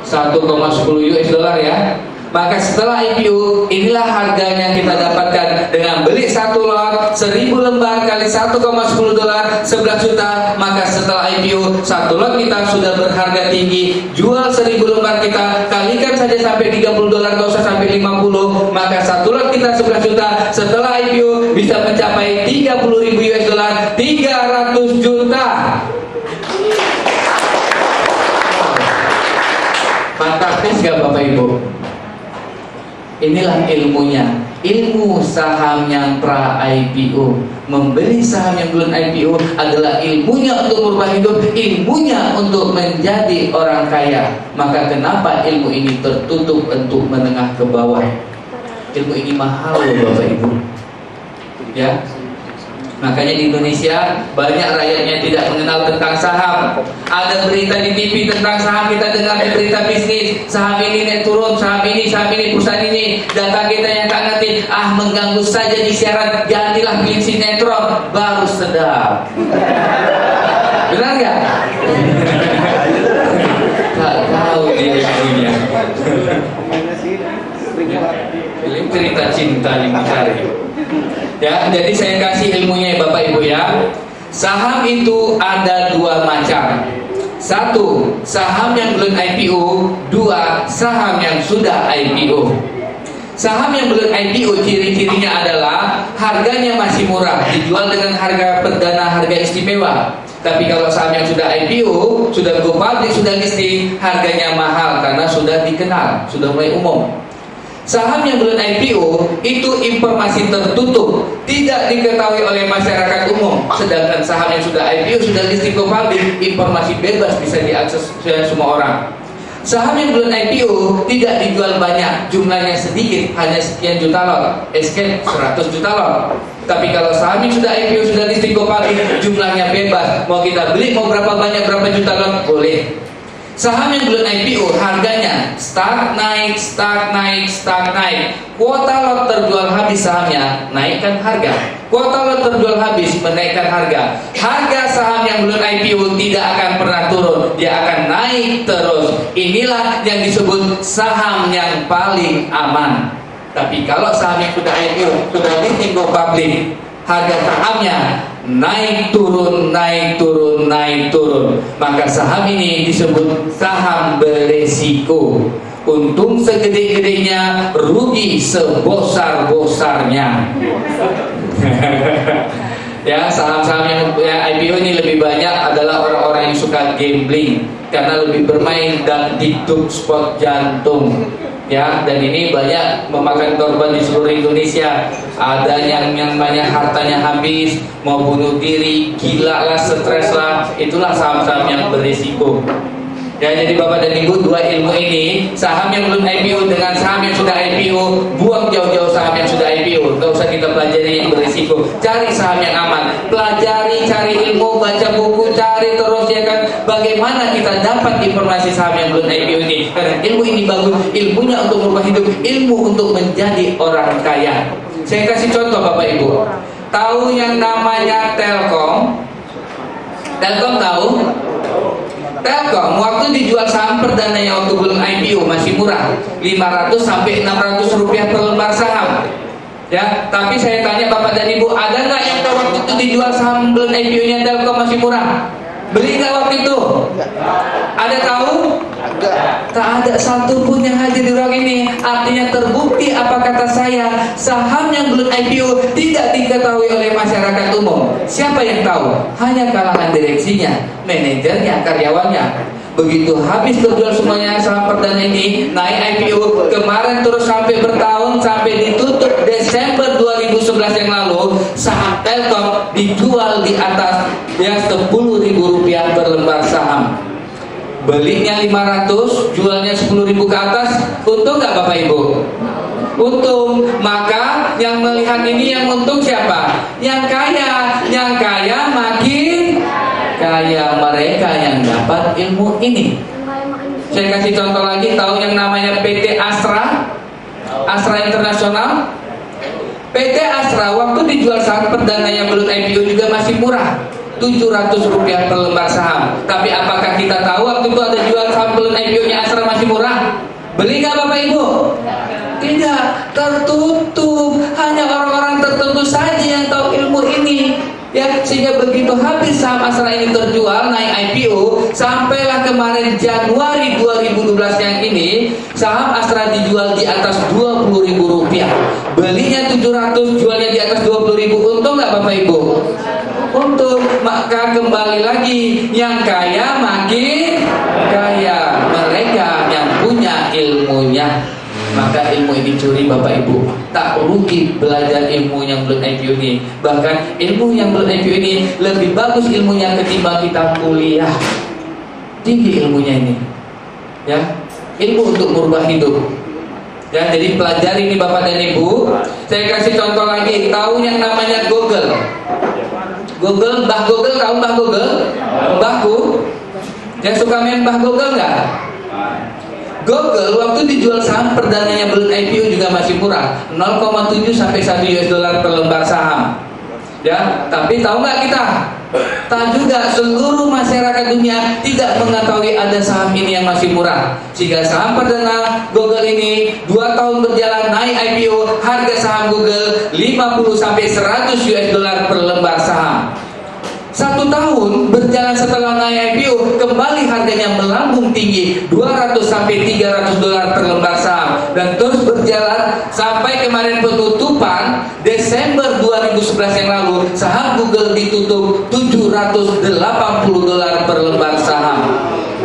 1,10 US dollar ya. Maka setelah IPO, inilah harganya kita dapatkan dengan beli satu lot 1000 lembar kali 1,10 dolar 11 juta. Maka setelah IPO, satu lot kita sudah berharga tinggi. Jual 1000 lembar kita, kalikan saja sampai 30 dolar, gak usah sampai 50. Maka satu lot kita 11 juta. Setelah IPO bisa mencapai 30.000 US dollar, 300 juta. Fantastis gak Bapak Ibu? Inilah ilmunya, ilmu saham yang pra IPO. Membeli saham yang belum IPO adalah ilmunya untuk merubah hidup, ilmunya untuk menjadi orang kaya. Maka kenapa ilmu ini tertutup untuk menengah ke bawah? Ilmu ini mahal loh Bapak Ibu. Ya, makanya di Indonesia banyak rakyatnya tidak mengenal tentang saham. Ada berita di TV tentang saham, kita dengar di berita bisnis, saham ini naik turun, saham ini, perusahaan ini. Data kita yang tak ngerti, mengganggu saja di siaran, gantilah bikin sinetron, baru sedap. Benar nggak? Tak tahu dia ilmunya. Film cerita cinta yang dicari. Ya, jadi saya kasih ilmunya ya Bapak Ibu ya. Saham itu ada dua macam. Satu, saham yang belum IPO. Dua, saham yang sudah IPO. Saham yang belum IPO ciri-cirinya adalah harganya masih murah, dijual dengan harga perdana, harga istimewa. Tapi kalau saham yang sudah IPO, sudah go public, sudah listing, harganya mahal karena sudah dikenal, sudah mulai umum. Saham yang belum IPO itu informasi tertutup, tidak diketahui oleh masyarakat umum. Sedangkan saham yang sudah IPO, sudah listing go public, informasi bebas bisa diakses oleh semua orang. Saham yang belum IPO tidak dijual banyak, jumlahnya sedikit, hanya sekian juta lot, escape 100 juta lot. Tapi kalau saham yang sudah IPO, sudah listing go public, jumlahnya bebas, mau kita beli mau berapa banyak, berapa juta lot, boleh. Saham yang belum IPO harganya start naik, start naik, start naik. Kuota lot terjual habis sahamnya, naikkan harga. Kuota lot terjual habis, menaikkan harga. Harga saham yang belum IPO tidak akan pernah turun, dia akan naik terus. Inilah yang disebut saham yang paling aman. Tapi kalau saham yang sudah IPO, sudah listing go public, harga sahamnya naik turun, naik turun, naik turun. Maka saham ini disebut saham beresiko. Untung segede-gedenya, rugi sebesar-besarnya. Ya, saham-saham yang IPO ini lebih banyak adalah orang-orang yang suka gambling, karena lebih bermain dan dikduk spot jantung. Ya, dan ini banyak memakan korban di seluruh Indonesia. Ada yang banyak hartanya habis, mau bunuh diri, gila lah, stres lah. Itulah saham-saham yang berisiko. Ya, jadi Bapak dan Ibu, dua ilmu ini, saham yang belum IPO dengan saham yang sudah IPO, buang jauh-jauh saham yang sudah IPO. Gak usah kita pelajari yang berisiko. Cari saham yang aman. Pelajari, cari ilmu, baca buku, cari terus ya kan. Bagaimana kita dapat informasi saham yang belum IPO ini? Karena ilmu ini bagus, ilmunya untuk merubah hidup, ilmu untuk menjadi orang kaya. Saya kasih contoh Bapak Ibu. Tahu yang namanya Telkom? Telkom tahu? Telkom waktu dijual saham perdana yang waktu belum IPO masih murah, 500 sampai 600 rupiah per lembar saham. Ya, tapi saya tanya Bapak dan Ibu, ada nggak yang waktu itu dijual saham belum IPO-nya Telkom masih murah? Beli nggak waktu itu? Ada tahu? Tak ada satupun yang hadir di ruang ini. Artinya terbukti apa kata saya, saham yang belum IPO tidak diketahui oleh masyarakat umum. Siapa yang tahu? Hanya kalangan direksinya, manajernya, karyawannya. Begitu habis terjual semuanya saham perdana ini, naik IPO, kemarin terus sampai bertahun, sampai ditutup Desember 2011 yang lalu, saham Telkom dijual di atas ya 10.000 rupiah per lembar saham. Belinya 500, jualnya 10.000 ke atas, untung nggak Bapak Ibu? Untung. Maka yang melihat ini yang untung siapa? Yang kaya. Yang kaya makin kaya, mereka yang dapat ilmu ini. Saya kasih contoh lagi, tahu yang namanya PT Astra? Astra Internasional? PT Astra waktu dijual saham perdana yang belum IPO juga masih murah, 700 rupiah per lembar saham. Tapi apakah kita tahu waktu itu ada jual saham belum IPO-nya Astra masih murah? Beli nggak Bapak Ibu? Tidak, tertutup. Hanya orang-orang tertentu saja yang tahu ilmu ini. Ya, sehingga begitu habis saham Astra ini terjual naik IPO, sampailah kemarin Januari 2012 yang ini saham Astra dijual di atas Rp20.000. Belinya 700, jualnya di atas 20.000. Untung nggak Bapak Ibu? Untung. Maka kembali lagi, yang kaya makin kaya, mereka yang punya ilmunya. Maka ilmu ini curi Bapak Ibu. Tak rugi belajar ilmu yang belum IPO ini. Bahkan ilmu yang belum IPO ini lebih bagus ilmunya ketimbang kita kuliah. Tinggi ilmunya ini. Ya, ilmu untuk merubah hidup. Ya, jadi pelajari ini Bapak dan Ibu. Saya kasih contoh lagi. Tahu yang namanya Google? Google, Mbah Google, tahu Mbah Google? Mbahku. Yang suka main Mbah Google nggak? Google waktu dijual saham perdananya belum IPO juga masih murah, 0,7 sampai 1 US dollar per lembar saham. Ya, tapi tahu nggak kita? Tak juga, seluruh masyarakat dunia tidak mengetahui ada saham ini yang masih murah. Sehingga saham perdana Google ini 2 tahun berjalan naik IPO, harga saham Google 50 sampai 100 US dollar per lembar saham. 1 tahun berjalan setelah naik IPO, kembali harganya melambung tinggi 200 sampai 300 dolar per lembar saham, dan terus berjalan sampai kemarin penutupan Desember 2011 yang lalu, saham Google ditutup 780 dolar per lembar saham.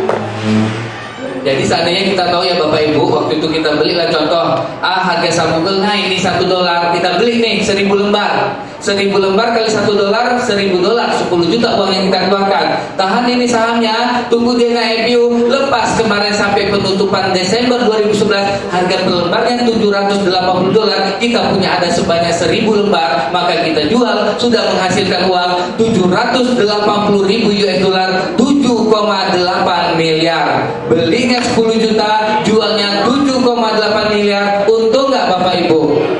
Jadi seandainya kita tahu ya Bapak Ibu, waktu itu kita belilah contoh, harga saham Google naik ini 1 dolar, kita beli nih 1000 lembar. 1000 lembar kali 1 dolar, 1000 dolar, 10 juta uang yang kita keluarkan. Tahan ini sahamnya, tunggu dia naik IPO, lepas kemarin sampai penutupan Desember 2011, harga per lembarnya 780 dolar, kita punya ada sebanyak 1000 lembar, maka kita jual, sudah menghasilkan uang 780.000 US dollar, 7,8 miliar. Belinya 10 juta, jualnya 7,8 miliar. Untung nggak Bapak Ibu?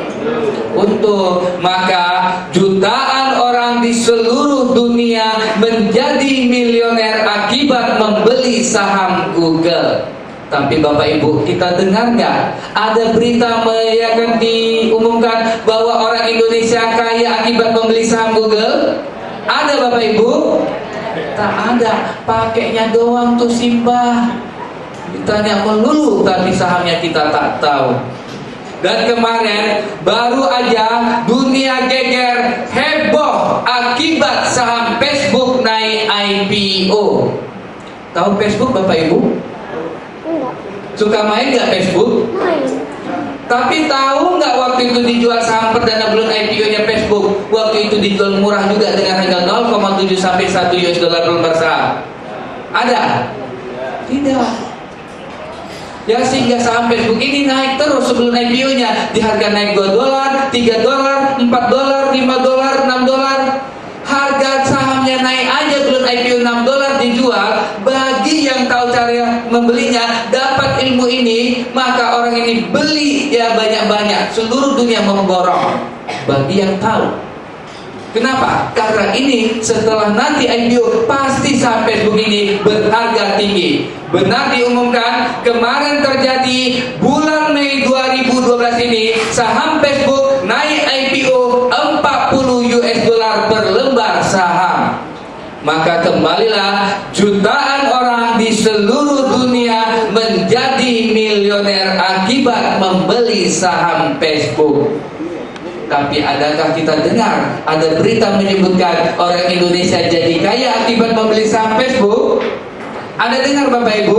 Untung. Maka jutaan orang di seluruh dunia menjadi miliuner akibat membeli saham Google. Tapi Bapak Ibu, kita dengar nggak ada berita yang akan diumumkan bahwa orang Indonesia kaya akibat membeli saham Google? Ada Bapak Ibu? Tak ada, pakainya doang tuh Simbah. Ditanya melulu tapi sahamnya kita tak tahu. Dan kemarin baru aja dunia geger heboh akibat saham Facebook naik IPO. Tahu Facebook Bapak Ibu? Enggak. Suka main nggak Facebook? Main. Tapi tahu nggak waktu itu dijual saham perdana belum IPO-nya Facebook? Waktu itu dijual murah juga dengan harga 0,7 sampai 1 US dollar per lembar saham. Ada? Tidak. Ya, sehingga saham Facebook ini naik terus sebelum IPO-nya. Di harga naik 2 dolar, 3 dolar, 4 dolar, 5 dolar, 6 dolar. Harga sahamnya naik aja belum IPO 6 dolar dijual. Bagi yang tahu cara membelinya, dapat ilmu ini, maka orang ini beli ya banyak-banyak. Seluruh dunia memborong. Bagi yang tahu. Kenapa? Karena ini setelah nanti IPO pasti saham Facebook ini berharga tinggi. Benar diumumkan kemarin terjadi bulan Mei 2012 ini, saham Facebook naik IPO 40 US dollar per lembar saham. Maka kembalilah jutaan orang di seluruh dunia menjadi miliuner akibat membeli saham Facebook. Tapi adakah kita dengar ada berita menyebutkan orang Indonesia jadi kaya akibat membeli saham Facebook? Ada dengar Bapak Ibu?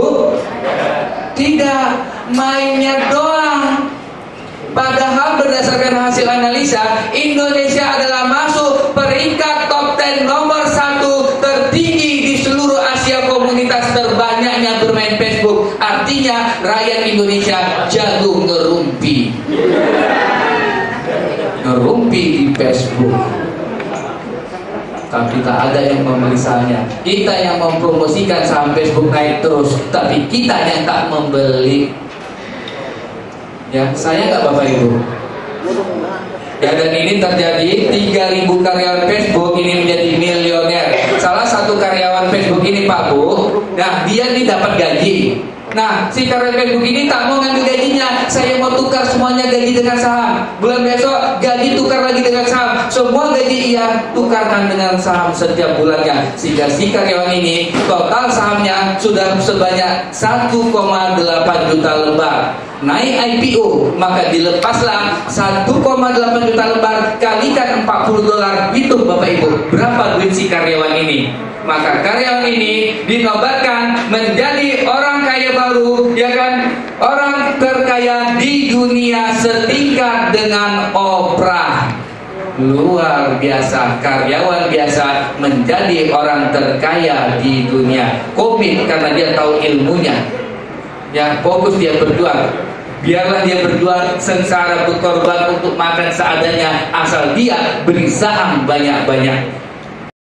Tidak, mainnya doang. Padahal berdasarkan hasil analisa, Indonesia adalah masuk peringkat top 10 nomor 1 tertinggi di seluruh Asia, komunitas terbanyaknya bermain Facebook. Artinya rakyat Indonesia jago ngerumpi. Ngerumpi di Facebook. Tapi tak ada yang membeli sahamnya. Kita yang mempromosikan saham Facebook naik terus, tapi kita yang tak membeli. Ya, saya nggak Bapak Ibu. Ya, dan ini terjadi 3.000 karyawan Facebook ini menjadi miliuner. Salah satu karyawan Facebook ini Pak Bu, nah dia ini dapat gaji. Nah, si karyawan begini tak mau ngambil gajinya, saya mau tukar semuanya gaji dengan saham. Bulan besok gaji tukar lagi dengan saham. Semua gaji ia tukarkan dengan saham setiap bulannya, sehingga si karyawan ini total sahamnya sudah sebanyak 1,8 juta lembar. Naik IPO, maka dilepaslah 1,8 juta lembar kalikan $40. Hitung Bapak Ibu, berapa duit si karyawan ini? Maka karyawan ini dinobatkan menjadi orang kaya baru, ya kan? Orang terkaya di dunia setingkat dengan Oprah. Luar biasa, karyawan biasa menjadi orang terkaya di dunia. Komit karena dia tahu ilmunya. Ya, fokus dia berjuang. Biarlah dia berjuang sengsara berkorban untuk makan seadanya, asal dia beri saham banyak-banyak.